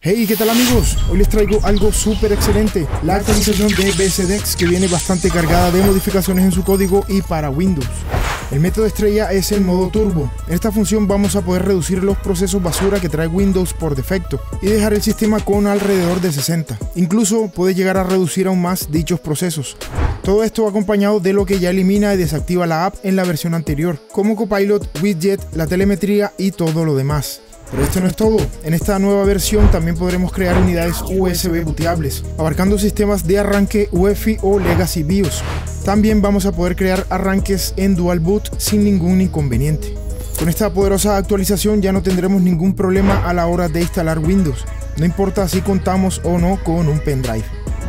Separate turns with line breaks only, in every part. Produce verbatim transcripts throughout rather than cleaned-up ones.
Hey, ¿qué tal amigos? Hoy les traigo algo súper excelente, la actualización de B S D X, que viene bastante cargada de modificaciones en su código y para Windows. El método estrella es el modo turbo. En esta función vamos a poder reducir los procesos basura que trae Windows por defecto y dejar el sistema con alrededor de sesenta. Incluso puede llegar a reducir aún más dichos procesos. Todo esto acompañado de lo que ya elimina y desactiva la app en la versión anterior, como Copilot, Widget, la telemetría y todo lo demás. Pero esto no es todo. En esta nueva versión también podremos crear unidades U S B booteables, abarcando sistemas de arranque U E F I o Legacy BIOS. También vamos a poder crear arranques en Dual Boot sin ningún inconveniente. Con esta poderosa actualización ya no tendremos ningún problema a la hora de instalar Windows, no importa si contamos o no con un pendrive.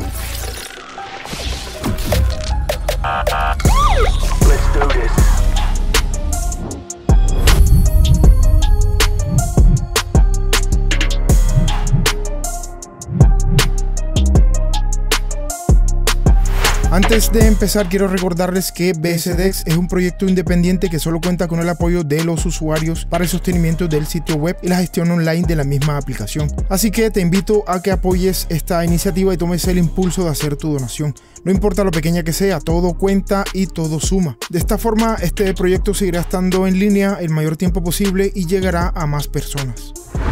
Let's do this.
Antes de empezar, quiero recordarles que B S D X es un proyecto independiente que solo cuenta con el apoyo de los usuarios para el sostenimiento del sitio web y la gestión online de la misma aplicación. Así que te invito a que apoyes esta iniciativa y tomes el impulso de hacer tu donación. No importa lo pequeña que sea, todo cuenta y todo suma. De esta forma, este proyecto seguirá estando en línea el mayor tiempo posible y llegará a más personas.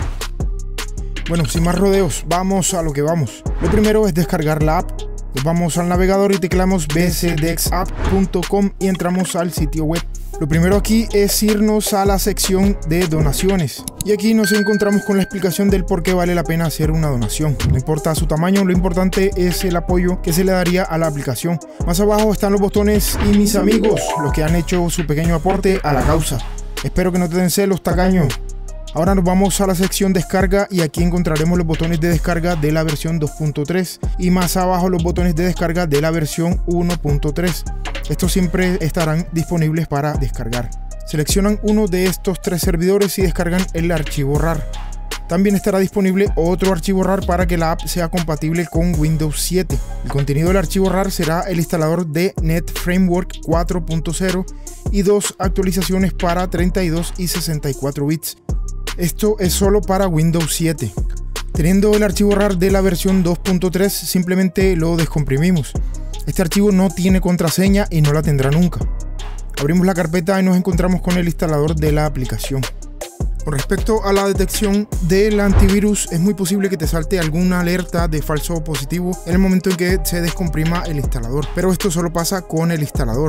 Bueno, sin más rodeos, vamos a lo que vamos. Lo primero es descargar la app. Vamos al navegador y teclamos b s d x app punto com y entramos al sitio web. Lo primero aquí es irnos a la sección de donaciones y aquí nos encontramos con la explicación del por qué vale la pena hacer una donación. No importa su tamaño, lo importante es el apoyo que se le daría a la aplicación. Más abajo están los botones y mis amigos, los que han hecho su pequeño aporte a la causa. Espero que no te den celos, tacaño. Ahora nos vamos a la sección descarga y aquí encontraremos los botones de descarga de la versión dos punto tres y más abajo los botones de descarga de la versión uno punto tres. Estos siempre estarán disponibles para descargar. Seleccionan uno de estos tres servidores y descargan el archivo rar. También estará disponible otro archivo rar para que la app sea compatible con Windows siete. El contenido del archivo rar será el instalador de Net Framework cuatro punto cero y dos actualizaciones para treinta y dos y sesenta y cuatro bits. Esto es solo para Windows siete. Teniendo el archivo rar de la versión dos punto tres, simplemente lo descomprimimos. Este archivo no tiene contraseña y no la tendrá nunca. Abrimos la carpeta y nos encontramos con el instalador de la aplicación. Con respecto a la detección del antivirus, es muy posible que te salte alguna alerta de falso positivo en el momento en que se descomprima el instalador, pero esto solo pasa con el instalador.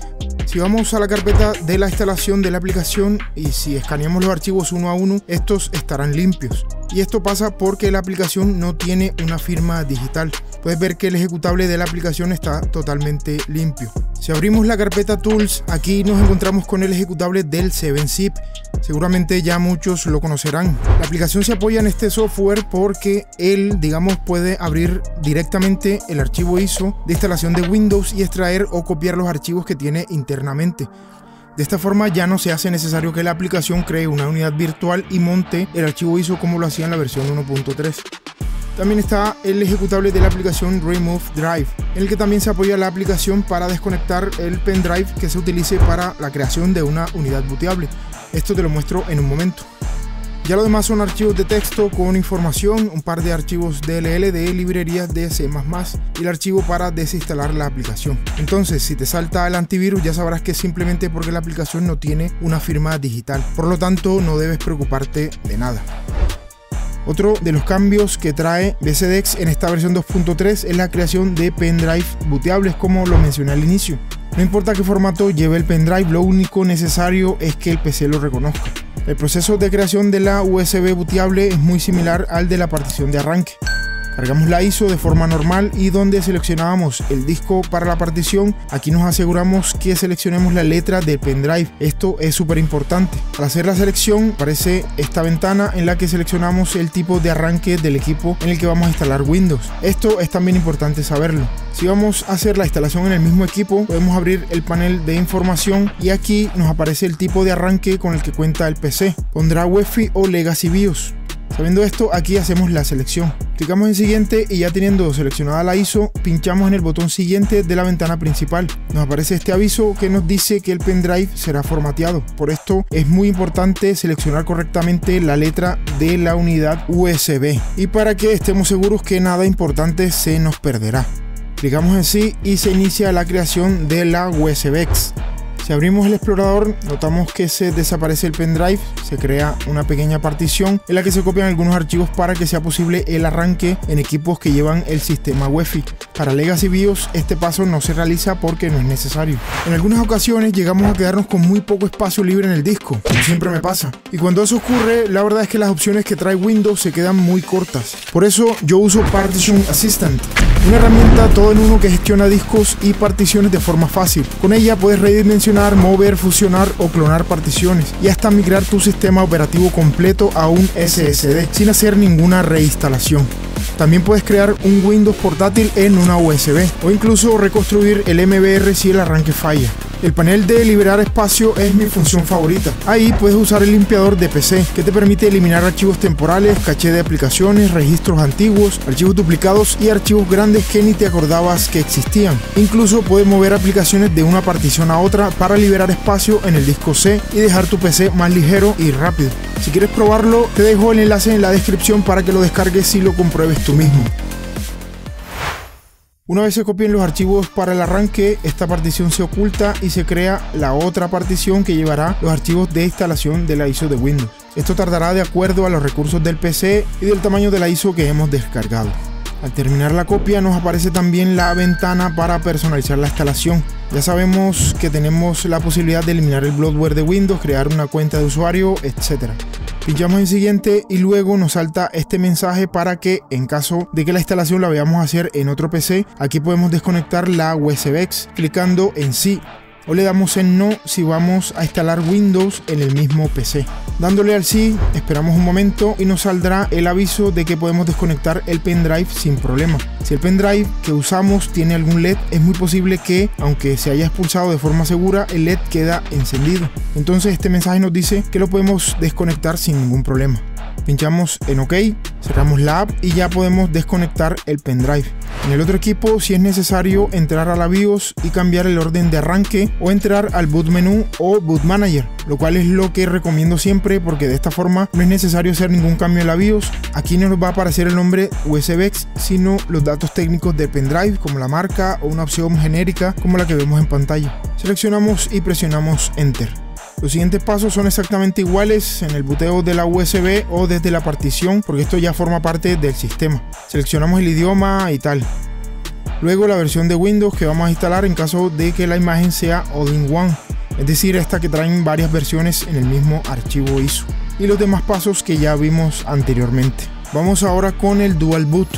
Si vamos a la carpeta de la instalación de la aplicación y si escaneamos los archivos uno a uno, estos estarán limpios. Y esto pasa porque la aplicación no tiene una firma digital. Puedes ver que el ejecutable de la aplicación está totalmente limpio. Si abrimos la carpeta Tools, aquí nos encontramos con el ejecutable del siete zip. Seguramente ya muchos lo conocerán. La aplicación se apoya en este software porque él, digamos, puede abrir directamente el archivo I S O de instalación de Windows y extraer o copiar los archivos que tiene internamente. De esta forma ya no se hace necesario que la aplicación cree una unidad virtual y monte el archivo I S O como lo hacía en la versión uno punto tres. También está el ejecutable de la aplicación Remove Drive, en el que también se apoya la aplicación para desconectar el pendrive que se utilice para la creación de una unidad booteable. Esto te lo muestro en un momento. Ya lo demás son archivos de texto con información, un par de archivos D L L de librerías de C más más y el archivo para desinstalar la aplicación. Entonces, si te salta el antivirus, ya sabrás que es simplemente porque la aplicación no tiene una firma digital. Por lo tanto, no debes preocuparte de nada. Otro de los cambios que trae B S D X en esta versión dos punto tres es la creación de pendrive booteables, como lo mencioné al inicio. No importa qué formato lleve el pendrive, lo único necesario es que el P C lo reconozca. El proceso de creación de la U S B booteable es muy similar al de la partición de arranque. Cargamos la I S O de forma normal y donde seleccionábamos el disco para la partición, aquí nos aseguramos que seleccionemos la letra del pendrive. Esto es súper importante. Al hacer la selección aparece esta ventana en la que seleccionamos el tipo de arranque del equipo en el que vamos a instalar Windows. Esto es también importante saberlo. Si vamos a hacer la instalación en el mismo equipo, podemos abrir el panel de información y aquí nos aparece el tipo de arranque con el que cuenta el P C. Pondrá U E F I o Legacy BIOS. Sabiendo esto, aquí hacemos la selección. Clicamos en siguiente y ya teniendo seleccionada la I S O, pinchamos en el botón siguiente de la ventana principal. Nos aparece este aviso que nos dice que el pendrive será formateado. Por esto es muy importante seleccionar correctamente la letra de la unidad U S B y para que estemos seguros que nada importante se nos perderá. Clicamos en sí y se inicia la creación de la U S B X. Si abrimos el explorador, notamos que se desaparece el pendrive, se crea una pequeña partición en la que se copian algunos archivos para que sea posible el arranque en equipos que llevan el sistema UEFI. Para Legacy BIOS este paso no se realiza porque no es necesario. En algunas ocasiones llegamos a quedarnos con muy poco espacio libre en el disco, como siempre me pasa. Y cuando eso ocurre, la verdad es que las opciones que trae Windows se quedan muy cortas. Por eso yo uso Partition Assistant, una herramienta todo en uno que gestiona discos y particiones de forma fácil. Con ella puedes redimensionar, mover, fusionar o clonar particiones y hasta migrar tu sistema operativo completo a un S S D sin hacer ninguna reinstalación. También puedes crear un Windows portátil en una U S B o incluso reconstruir el M B R si el arranque falla. El panel de liberar espacio es mi función favorita. Ahí puedes usar el limpiador de P C, que te permite eliminar archivos temporales, caché de aplicaciones, registros antiguos, archivos duplicados y archivos grandes que ni te acordabas que existían. Incluso puedes mover aplicaciones de una partición a otra para liberar espacio en el disco C y dejar tu P C más ligero y rápido. Si quieres probarlo, te dejo el enlace en la descripción para que lo descargues y lo compruebes tú mismo. Una vez se copien los archivos para el arranque, esta partición se oculta y se crea la otra partición que llevará los archivos de instalación de la I S O de Windows. Esto tardará de acuerdo a los recursos del P C y del tamaño de la I S O que hemos descargado. Al terminar la copia nos aparece también la ventana para personalizar la instalación. Ya sabemos que tenemos la posibilidad de eliminar el bloatware de Windows, crear una cuenta de usuario, etcétera. Pinchamos en siguiente y luego nos salta este mensaje para que en caso de que la instalación la vayamos a hacer en otro P C, aquí podemos desconectar la U S B X clicando en sí o le damos en no si vamos a instalar Windows en el mismo P C. Dándole al sí, esperamos un momento y nos saldrá el aviso de que podemos desconectar el pendrive sin problema. Si el pendrive que usamos tiene algún L E D, es muy posible que, aunque se haya expulsado de forma segura, el L E D queda encendido. Entonces este mensaje nos dice que lo podemos desconectar sin ningún problema. Pinchamos en OK, cerramos la app y ya podemos desconectar el pendrive. En el otro equipo, si es necesario, entrar a la BIOS y cambiar el orden de arranque o entrar al boot menú o boot manager, lo cual es lo que recomiendo siempre porque de esta forma no es necesario hacer ningún cambio en la BIOS. Aquí no nos va a aparecer el nombre U S B X, sino los datos técnicos del pendrive como la marca o una opción genérica como la que vemos en pantalla. Seleccionamos y presionamos Enter. Los siguientes pasos son exactamente iguales en el booteo de la U S B o desde la partición, porque esto ya forma parte del sistema. Seleccionamos el idioma y tal. Luego la versión de Windows que vamos a instalar en caso de que la imagen sea all-in-one, es decir, esta que traen varias versiones en el mismo archivo I S O. Y los demás pasos que ya vimos anteriormente. Vamos ahora con el Dual Boot.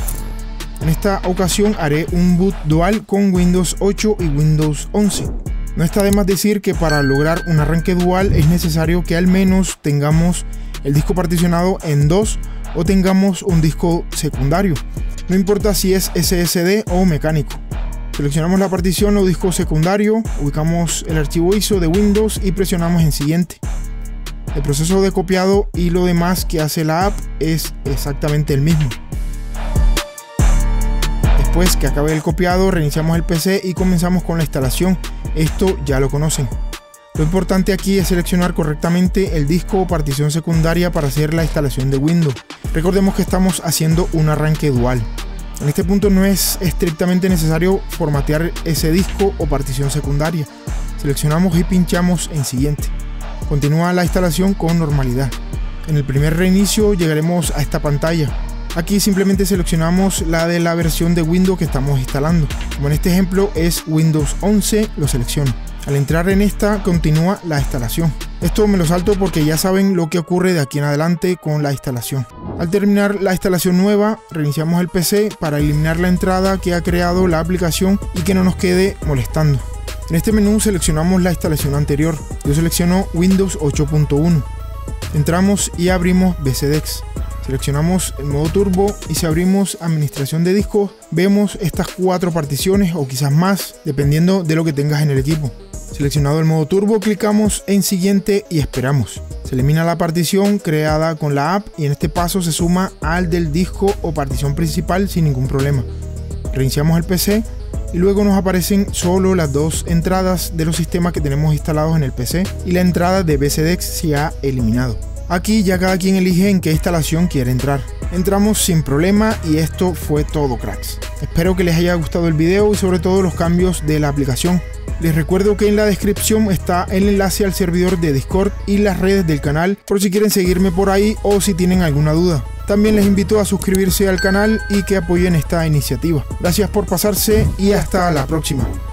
En esta ocasión haré un boot dual con Windows ocho y Windows once. No está de más decir que para lograr un arranque dual es necesario que al menos tengamos el disco particionado en dos o tengamos un disco secundario. No importa si es S S D o mecánico. Seleccionamos la partición o disco secundario, ubicamos el archivo I S O de Windows y presionamos en siguiente. El proceso de copiado y lo demás que hace la app es exactamente el mismo. Después que acabe el copiado, reiniciamos el P C y comenzamos con la instalación. Esto ya lo conocen. Lo importante aquí es seleccionar correctamente el disco o partición secundaria para hacer la instalación de Windows. Recordemos que estamos haciendo un arranque dual. En este punto no es estrictamente necesario formatear ese disco o partición secundaria. Seleccionamos y pinchamos en siguiente. Continúa la instalación con normalidad. En el primer reinicio llegaremos a esta pantalla. Aquí simplemente seleccionamos la de la versión de Windows que estamos instalando. Como en este ejemplo es Windows once, lo selecciono. Al entrar en esta continúa la instalación. Esto me lo salto porque ya saben lo que ocurre de aquí en adelante con la instalación. Al terminar la instalación nueva, reiniciamos el P C para eliminar la entrada que ha creado la aplicación y que no nos quede molestando. En este menú seleccionamos la instalación anterior. Yo selecciono Windows ocho punto uno. Entramos y abrimos B C D X. Seleccionamos el modo turbo y si abrimos administración de discos, vemos estas cuatro particiones o quizás más, dependiendo de lo que tengas en el equipo. Seleccionado el modo turbo, clicamos en siguiente y esperamos. Se elimina la partición creada con la app y en este paso se suma al del disco o partición principal sin ningún problema. Reiniciamos el P C y luego nos aparecen solo las dos entradas de los sistemas que tenemos instalados en el P C y la entrada de B C D E X se ha eliminado. Aquí ya cada quien elige en qué instalación quiere entrar. Entramos sin problema y esto fue todo, cracks. Espero que les haya gustado el video y sobre todo los cambios de la aplicación. Les recuerdo que en la descripción está el enlace al servidor de Discord y las redes del canal por si quieren seguirme por ahí o si tienen alguna duda. También les invito a suscribirse al canal y que apoyen esta iniciativa. Gracias por pasarse y hasta la próxima.